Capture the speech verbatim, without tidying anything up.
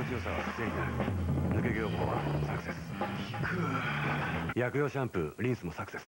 強さは癖になる。抜け毛予防はサクセス。効く。薬用シャンプーリンスもサクセス。